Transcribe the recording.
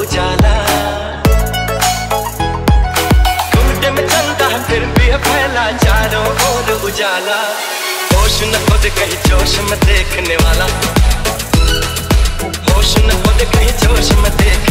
उजाला। घुंघटे में चंदा फिर भी है फैला चारों ओर उजाला। होश न खुद कहीं जोश में देखने वाला, होश न खुद कहीं जोश में देख